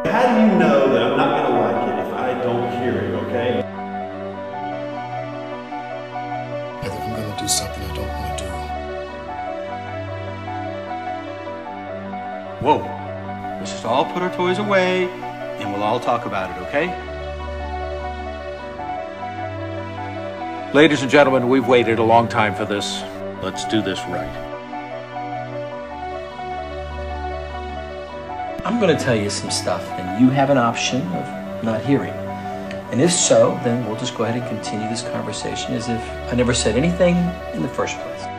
How do you know that I'm not going to like it if I don't hear it, okay? I think I'm going to do something I don't want to do. Whoa. Let's just all put our toys away and we'll all talk about it, okay? Ladies and gentlemen, we've waited a long time for this. Let's do this right. I'm going to tell you some stuff, and you have an option of not hearing. And if so, then we'll just go ahead and continue this conversation as if I never said anything in the first place.